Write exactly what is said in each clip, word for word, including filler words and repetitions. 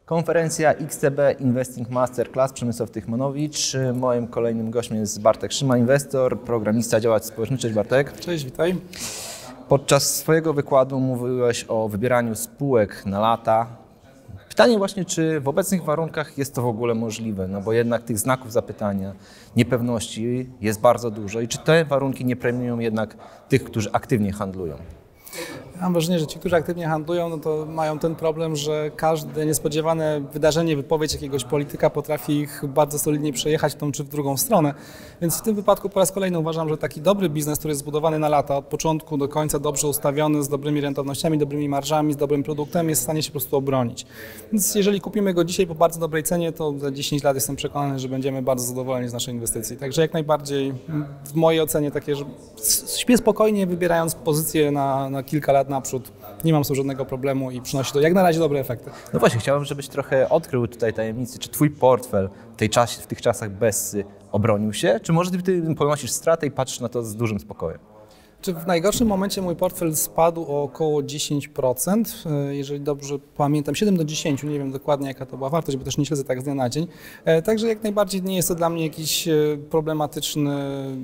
Konferencja X T B Investing Masterclass, Przemysław Tychmanowicz. Moim kolejnym gościem jest Bartek Szyma, inwestor, programista, działacz społeczny. Cześć Bartek. Cześć, witaj. Podczas swojego wykładu mówiłeś o wybieraniu spółek na lata. Pytanie właśnie, czy w obecnych warunkach jest to w ogóle możliwe, no bo jednak tych znaków zapytania, niepewności jest bardzo dużo i czy te warunki nie premiują jednak tych, którzy aktywnie handlują? Mam wrażenie, że ci, którzy aktywnie handlują, no to mają ten problem, że każde niespodziewane wydarzenie, wypowiedź jakiegoś polityka potrafi ich bardzo solidnie przejechać w tą czy w drugą stronę. Więc w tym wypadku po raz kolejny uważam, że taki dobry biznes, który jest zbudowany na lata, od początku do końca dobrze ustawiony, z dobrymi rentownościami, dobrymi marżami, z dobrym produktem, jest w stanie się po prostu obronić. Więc jeżeli kupimy go dzisiaj po bardzo dobrej cenie, to za dziesięć lat jestem przekonany, że będziemy bardzo zadowoleni z naszej inwestycji. Także jak najbardziej w mojej ocenie takie, że śpię spokojnie, wybierając pozycję na, na kilka lat naprzód, nie mam z tym żadnego problemu i przynosi to jak na razie dobre efekty. No właśnie, chciałbym, żebyś trochę odkrył tutaj tajemnicy. Czy twój portfel w, tej czasie, w tych czasach Bessy obronił się, czy może ty, ty ponosisz stratę i patrzysz na to z dużym spokojem? Czy w najgorszym momencie mój portfel spadł o około dziesięć procent, jeżeli dobrze pamiętam, siedem do dziesięciu, nie wiem dokładnie jaka to była wartość, bo też nie śledzę tak z dnia na dzień. Także jak najbardziej nie jest to dla mnie jakiś problematyczny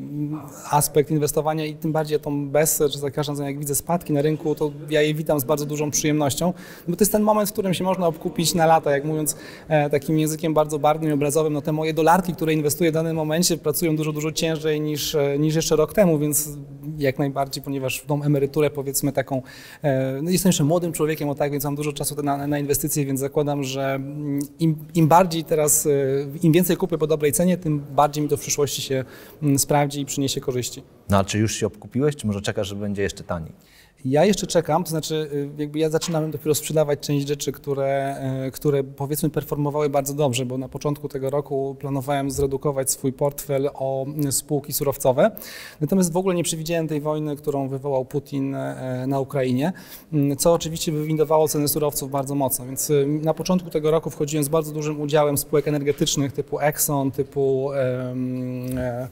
aspekt inwestowania i tym bardziej tą Bessę, czy za każdym razem jak widzę spadki na rynku, to ja je witam z bardzo dużą przyjemnością, bo to jest ten moment, w którym się można obkupić na lata, jak mówiąc takim językiem bardzo barwnym i obrazowym, no te moje dolarki, które inwestuję w danym momencie, pracują dużo, dużo ciężej niż, niż jeszcze rok temu, więc jak najbardziej, ponieważ w tą emeryturę powiedzmy taką, no jestem jeszcze młodym człowiekiem, o tak, więc mam dużo czasu na, na inwestycje, więc zakładam, że im, im bardziej teraz, im więcej kupię po dobrej cenie, tym bardziej mi to w przyszłości się sprawdzi i przyniesie korzyści. No a czy już się obkupiłeś, czy może czekasz, że będzie jeszcze taniej? Ja jeszcze czekam, to znaczy jakby ja zaczynam dopiero sprzedawać część rzeczy, które, które powiedzmy performowały bardzo dobrze, bo na początku tego roku planowałem zredukować swój portfel o spółki surowcowe, natomiast w ogóle nie przewidziałem tej wojny, którą wywołał Putin na Ukrainie, co oczywiście wywindowało ceny surowców bardzo mocno, więc na początku tego roku wchodziłem z bardzo dużym udziałem spółek energetycznych typu Exxon, typu um,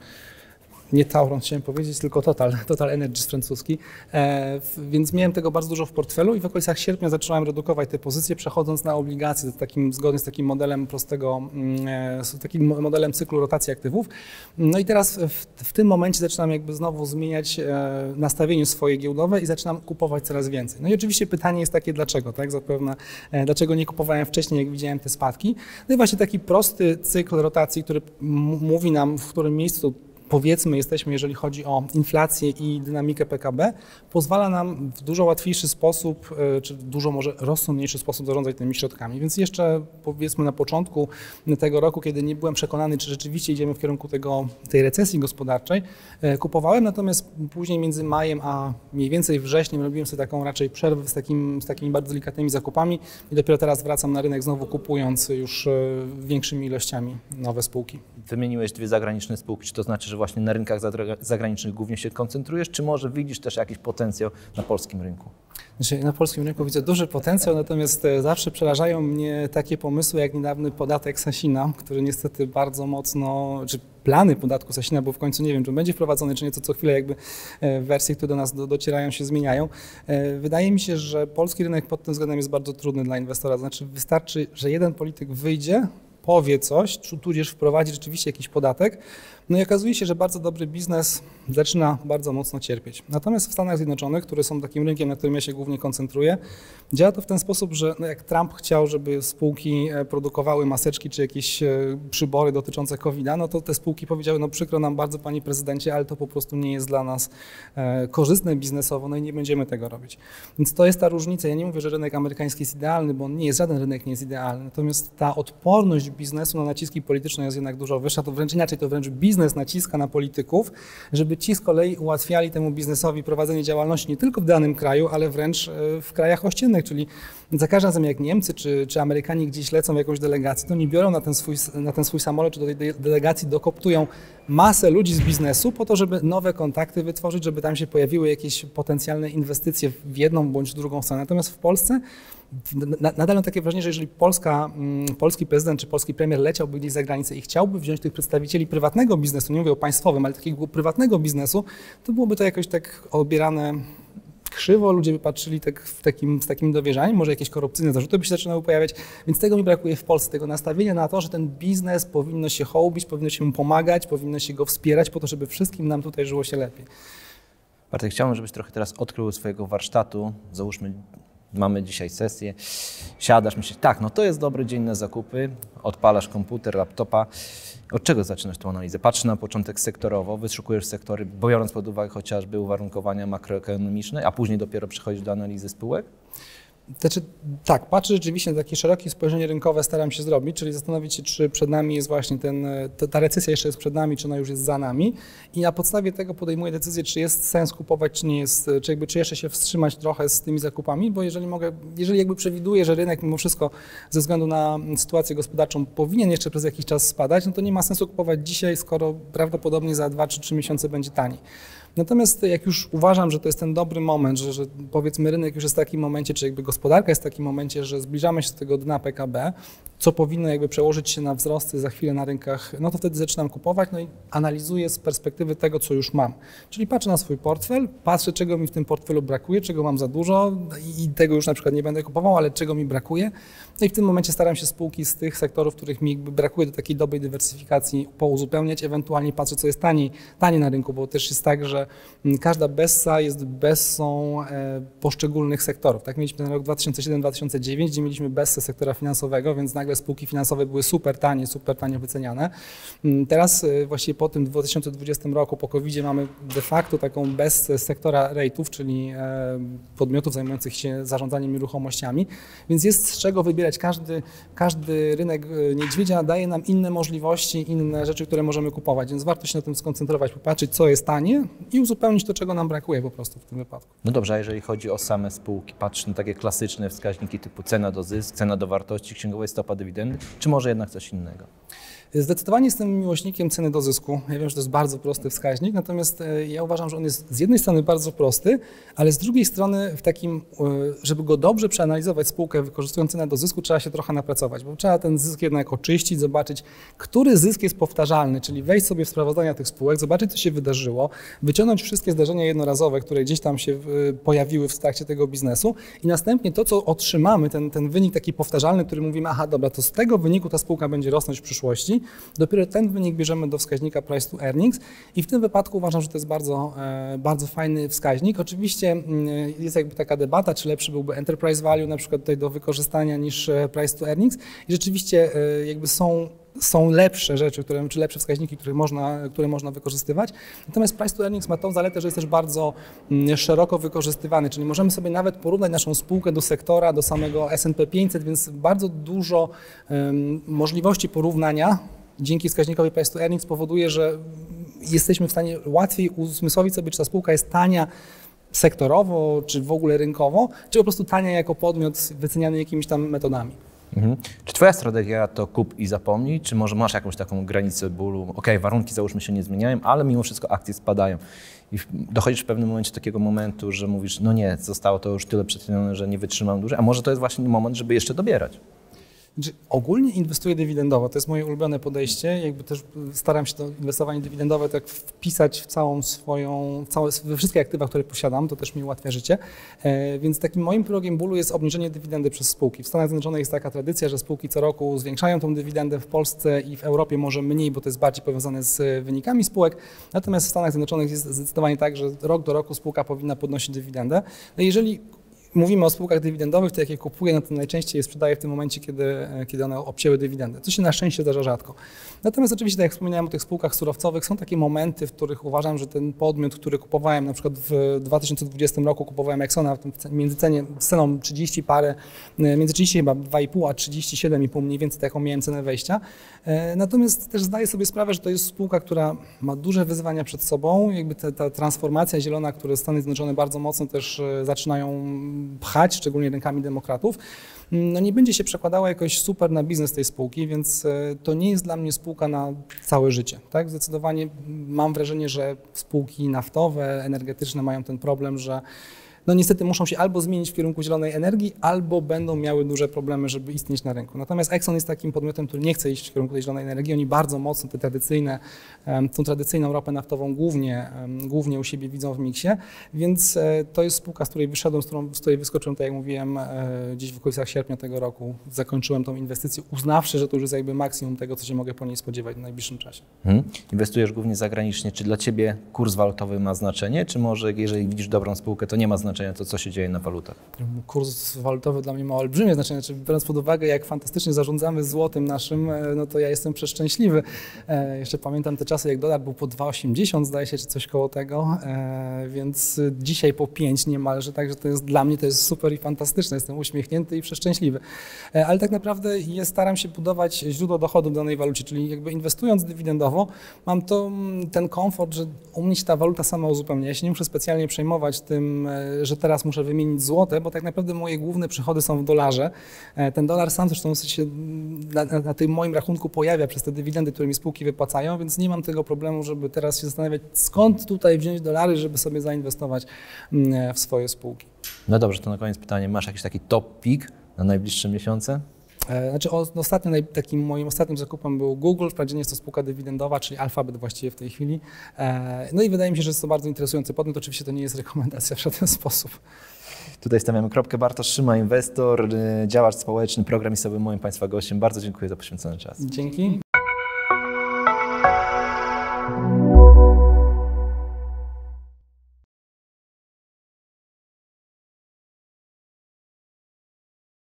nie Tauron chciałem powiedzieć, tylko Total, Total Energies francuski, e, więc miałem tego bardzo dużo w portfelu i w okolicach sierpnia zacząłem redukować te pozycje, przechodząc na obligacje, takim, zgodnie z takim modelem prostego, e, z takim modelem cyklu rotacji aktywów. No i teraz w, w tym momencie zaczynam jakby znowu zmieniać e, nastawienie swoje giełdowe i zaczynam kupować coraz więcej. No i oczywiście pytanie jest takie, dlaczego, tak, zapewne, e, dlaczego nie kupowałem wcześniej, jak widziałem te spadki. No i właśnie taki prosty cykl rotacji, który mówi nam, w którym miejscu powiedzmy jesteśmy, jeżeli chodzi o inflację i dynamikę P K B, pozwala nam w dużo łatwiejszy sposób, czy w dużo może rozsądniejszy sposób zarządzać tymi środkami. Więc jeszcze powiedzmy na początku tego roku, kiedy nie byłem przekonany, czy rzeczywiście idziemy w kierunku tego, tej recesji gospodarczej, kupowałem, natomiast później między majem a mniej więcej wrześniem robiłem sobie taką raczej przerwę z, takim, z takimi bardzo delikatnymi zakupami i dopiero teraz wracam na rynek znowu kupując już większymi ilościami nowe spółki. Wymieniłeś dwie zagraniczne spółki, czy to znaczy, że właśnie na rynkach zagranicznych głównie się koncentrujesz, czy może widzisz też jakiś potencjał na polskim rynku? Znaczy, na polskim rynku widzę duży potencjał, natomiast zawsze przerażają mnie takie pomysły jak niedawny podatek Sasina, który niestety bardzo mocno, czy plany podatku Sasina, bo w końcu nie wiem, czy będzie wprowadzony, czy nie, to co chwilę jakby wersje, które do nas do, docierają, się zmieniają. Wydaje mi się, że polski rynek pod tym względem jest bardzo trudny dla inwestora, znaczy wystarczy, że jeden polityk wyjdzie, powie coś, tudzież wprowadzi rzeczywiście jakiś podatek, no i okazuje się, że bardzo dobry biznes zaczyna bardzo mocno cierpieć. Natomiast w Stanach Zjednoczonych, które są takim rynkiem, na którym ja się głównie koncentruję, działa to w ten sposób, że no jak Trump chciał, żeby spółki produkowały maseczki czy jakieś przybory dotyczące kowida, no to te spółki powiedziały, no przykro nam bardzo, panie prezydencie, ale to po prostu nie jest dla nas korzystne biznesowo, no i nie będziemy tego robić. Więc to jest ta różnica. Ja nie mówię, że rynek amerykański jest idealny, bo on nie jest, żaden rynek nie jest idealny, natomiast ta odporność biznesu na naciski polityczne jest jednak dużo wyższa, to wręcz inaczej, to wręcz biznes naciska na polityków, żeby ci z kolei ułatwiali temu biznesowi prowadzenie działalności nie tylko w danym kraju, ale wręcz w krajach ościennych, czyli za każdym razem jak Niemcy czy, czy Amerykanie gdzieś lecą w jakąś delegację, to nie biorą na ten swój, na ten swój samolot czy do tej delegacji dokoptują masę ludzi z biznesu po to, żeby nowe kontakty wytworzyć, żeby tam się pojawiły jakieś potencjalne inwestycje w jedną bądź drugą stronę. Natomiast w Polsce nadal mam takie wrażenie, że jeżeli Polska, polski prezydent czy polski premier leciałby gdzieś za granicę i chciałby wziąć tych przedstawicieli prywatnego biznesu, nie mówię o państwowym, ale takiego prywatnego biznesu, to byłoby to jakoś tak odbierane krzywo, ludzie by patrzyli tak, w takim, z takim dowierzaniem, może jakieś korupcyjne zarzuty by się zaczynały pojawiać, więc tego mi brakuje w Polsce, tego nastawienia na to, że ten biznes powinno się hołubić, powinno się mu pomagać, powinno się go wspierać po to, żeby wszystkim nam tutaj żyło się lepiej. Bartek, chciałbym, żebyś trochę teraz odkrył swojego warsztatu. Załóżmy, mamy dzisiaj sesję, siadasz, myślisz, tak, no to jest dobry dzień na zakupy, odpalasz komputer, laptopa. Od czego zaczynasz tą analizę? Patrzysz na początek sektorowo, wyszukujesz sektory, biorąc pod uwagę chociażby uwarunkowania makroekonomiczne, a później dopiero przechodzisz do analizy spółek? Znaczy, tak, patrzę rzeczywiście na takie szerokie spojrzenie rynkowe, staram się zrobić, czyli zastanowić się, czy przed nami jest właśnie ten, ta recesja jeszcze jest przed nami, czy ona już jest za nami i na podstawie tego podejmuję decyzję, czy jest sens kupować, czy nie jest, czy, jakby, czy jeszcze się wstrzymać trochę z tymi zakupami, bo jeżeli mogę, jeżeli jakby przewiduję, że rynek mimo wszystko ze względu na sytuację gospodarczą powinien jeszcze przez jakiś czas spadać, no to nie ma sensu kupować dzisiaj, skoro prawdopodobnie za dwa czy trzy miesiące będzie taniej. Natomiast jak już uważam, że to jest ten dobry moment, że, że powiedzmy rynek już jest w takim momencie, czy jakby gospodarka jest w takim momencie, że zbliżamy się do tego dna P K B, co powinno jakby przełożyć się na wzrosty za chwilę na rynkach, no to wtedy zaczynam kupować, no i analizuję z perspektywy tego, co już mam. Czyli patrzę na swój portfel, patrzę, czego mi w tym portfelu brakuje, czego mam za dużo i tego już na przykład nie będę kupował, ale czego mi brakuje. No i w tym momencie staram się spółki z tych sektorów, których mi jakby brakuje do takiej dobrej dywersyfikacji pouzupełniać, ewentualnie patrzę, co jest taniej, taniej na rynku, bo też jest tak, że każda bessa jest bessą poszczególnych sektorów. Tak mieliśmy ten rok dwa tysiące siódmy dwa tysiące dziewiąty, gdzie mieliśmy bessę sektora finansowego, więc nagle spółki finansowe były super tanie, super tanie wyceniane. Teraz właściwie po tym dwa tysiące dwudziestym roku, po kowidzie mamy de facto taką bessę sektora rejtów, czyli podmiotów zajmujących się zarządzaniem nieruchomościami, więc jest z czego wybierać. Każdy, każdy rynek niedźwiedzia daje nam inne możliwości, inne rzeczy, które możemy kupować, więc warto się na tym skoncentrować, popatrzeć, co jest tanie i uzupełnić to, czego nam brakuje po prostu w tym wypadku. No dobrze, a jeżeli chodzi o same spółki, patrz na takie klasyczne wskaźniki typu cena do zysk, cena do wartości księgowej, stopa dywidendy, czy może jednak coś innego? Zdecydowanie jestem miłośnikiem ceny do zysku. Ja wiem, że to jest bardzo prosty wskaźnik, natomiast ja uważam, że on jest z jednej strony bardzo prosty, ale z drugiej strony w takim, żeby go dobrze przeanalizować spółkę wykorzystując cenę do zysku, trzeba się trochę napracować, bo trzeba ten zysk jednak oczyścić, zobaczyć, który zysk jest powtarzalny, czyli wejść sobie w sprawozdania tych spółek, zobaczyć, co się wydarzyło, wyciągnąć wszystkie zdarzenia jednorazowe, które gdzieś tam się pojawiły w trakcie tego biznesu i następnie to, co otrzymamy, ten, ten wynik taki powtarzalny, który mówimy, aha, dobra, to z tego wyniku ta spółka będzie rosnąć w przyszłości. Dopiero ten wynik bierzemy do wskaźnika price to earnings i w tym wypadku uważam, że to jest bardzo, bardzo fajny wskaźnik. Oczywiście jest jakby taka debata, czy lepszy byłby enterprise value na przykład tutaj do wykorzystania niż price to earnings i rzeczywiście jakby są są lepsze rzeczy, które, czy lepsze wskaźniki, które można, które można wykorzystywać. Natomiast price to earnings ma tą zaletę, że jest też bardzo szeroko wykorzystywany, czyli możemy sobie nawet porównać naszą spółkę do sektora, do samego S and P pięćset, więc bardzo dużo um, możliwości porównania dzięki wskaźnikowi price to earnings powoduje, że jesteśmy w stanie łatwiej uzmysłowić sobie, czy ta spółka jest tania sektorowo, czy w ogóle rynkowo, czy po prostu tania jako podmiot wyceniany jakimiś tam metodami. Mhm. Czy twoja strategia to kup i zapomnij, czy może masz jakąś taką granicę bólu? Okej, okay, warunki załóżmy się nie zmieniają, ale mimo wszystko akcje spadają. I dochodzisz w pewnym momencie do takiego momentu, że mówisz, no nie, zostało to już tyle przecenione, że nie wytrzymam dłużej, a może to jest właśnie moment, żeby jeszcze dobierać. Ogólnie inwestuję dywidendowo, to jest moje ulubione podejście, jakby też staram się to inwestowanie dywidendowe tak wpisać w całą swoją, w całe, we wszystkie aktywa, które posiadam, to też mi ułatwia życie, e, więc takim moim progiem bólu jest obniżenie dywidendy przez spółki. W Stanach Zjednoczonych jest taka tradycja, że spółki co roku zwiększają tą dywidendę, w Polsce i w Europie może mniej, bo to jest bardziej powiązane z wynikami spółek, natomiast w Stanach Zjednoczonych jest zdecydowanie tak, że rok do roku spółka powinna podnosić dywidendę. No jeżeli mówimy o spółkach dywidendowych, to jak je kupuję, no to najczęściej je sprzedaję w tym momencie, kiedy, kiedy one obcięły dywidendę, co się na szczęście zdarza rzadko. Natomiast oczywiście, tak jak wspomniałem o tych spółkach surowcowych, są takie momenty, w których uważam, że ten podmiot, który kupowałem, na przykład w dwa tysiące dwudziestym roku kupowałem Exxona między cenie, ceną trzydzieści parę, między trzydzieści chyba dwa i pół a trzydzieści siedem i pół mniej więcej taką miałem cenę wejścia. Natomiast też zdaję sobie sprawę, że to jest spółka, która ma duże wyzwania przed sobą, jakby ta, ta transformacja zielona, które Stany Zjednoczone bardzo mocno też zaczynają pchać, szczególnie rękami demokratów, no nie będzie się przekładała jakoś super na biznes tej spółki, więc to nie jest dla mnie spółka na całe życie. Tak? Zdecydowanie mam wrażenie, że spółki naftowe, energetyczne mają ten problem, że no niestety muszą się albo zmienić w kierunku zielonej energii, albo będą miały duże problemy, żeby istnieć na rynku. Natomiast Exxon jest takim podmiotem, który nie chce iść w kierunku tej zielonej energii. Oni bardzo mocno te tradycyjne, tą tradycyjną ropę naftową głównie, głównie u siebie widzą w miksie, więc to jest spółka, z której wyszedłem, z, którą, z której wyskoczyłem, tak jak mówiłem, gdzieś w okolicach sierpnia tego roku. Zakończyłem tą inwestycję, uznawszy, że to już jest jakby maksimum tego, co się mogę po niej spodziewać w najbliższym czasie. Hmm. Inwestujesz głównie zagranicznie. Czy dla Ciebie kurs walutowy ma znaczenie, czy może jeżeli widzisz dobrą spółkę, to nie ma znaczenia to, co się dzieje na walutach? Kurs walutowy dla mnie ma olbrzymie znaczenie. Znaczy, biorąc pod uwagę, jak fantastycznie zarządzamy złotem naszym, no to ja jestem przeszczęśliwy. E, jeszcze pamiętam te czasy, jak dolar był po dwa osiemdziesiąt, zdaje się, czy coś koło tego, e, więc dzisiaj po pięć niemalże, także to jest dla mnie to jest super i fantastyczne. Jestem uśmiechnięty i przeszczęśliwy. E, ale tak naprawdę je, staram się budować źródło dochodu w danej walucie, czyli jakby inwestując dywidendowo, mam to, ten komfort, że u mnie się ta waluta sama uzupełnia. Ja się nie muszę specjalnie przejmować tym, że teraz muszę wymienić złote, bo tak naprawdę moje główne przychody są w dolarze. Ten dolar sam zresztą się na, na tym moim rachunku pojawia przez te dywidendy, które mi spółki wypłacają, więc nie mam tego problemu, żeby teraz się zastanawiać, skąd tutaj wziąć dolary, żeby sobie zainwestować w swoje spółki. No dobrze, to na koniec pytanie. Masz jakiś taki top pick na najbliższe miesiące? Znaczy, ostatnio, takim moim ostatnim zakupem był Google, wprawdzie nie jest to spółka dywidendowa, czyli Alphabet właściwie w tej chwili. No i wydaje mi się, że jest to bardzo interesujący podmiot. Oczywiście to nie jest rekomendacja w żaden sposób. Tutaj stawiamy kropkę. Bartosz Szyma, inwestor, działacz społeczny, programistowy, moim Państwa gościem. Bardzo dziękuję za poświęcony czas. Dzięki.